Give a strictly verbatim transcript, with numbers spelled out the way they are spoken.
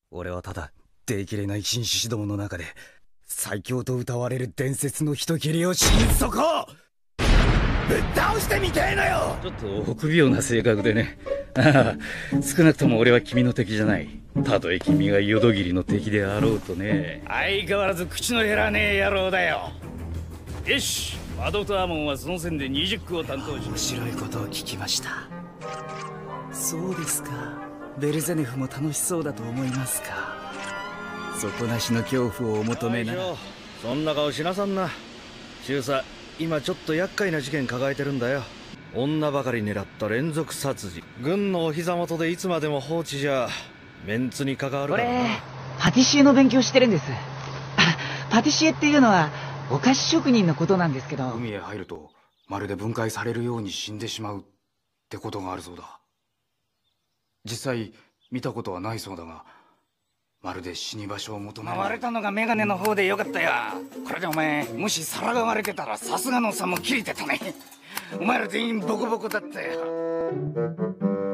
俺はただ出きれない紳士指導の中で最強と謳われる伝説の人斬りを心底ぶっ倒してみてえのよ。ちょっと臆病な性格でね。ああ、少なくとも俺は君の敵じゃない。たとえ君が淀切の敵であろうとね。相変わらず口の減らねえ野郎だよ。よし、マドトアモンはその線でにじゅっ区を担当し。面白いことを聞きました。そうですか。ベルゼネフも楽しそうだと思いますか。底なしの恐怖をお求めなら。そんな顔しなさんな。中佐、今ちょっと厄介な事件抱えてるんだよ。女ばかり狙った連続殺人。軍のお膝元でいつまでも放置じゃメンツに関わるからな。 俺パティシエの勉強してるんです。パティシエっていうのはお菓子職人のことなんですけど、 海へ入るとまるで分解されるように死んでしまうってことがあるそうだ。実際見たことはないそうだが、まるで死に場所を求める。割れたのがメガネの方でよかったよ。これでお前もし皿が割れてたらさすがの差も切れてたね。お前ら全員ボコボコだったよ。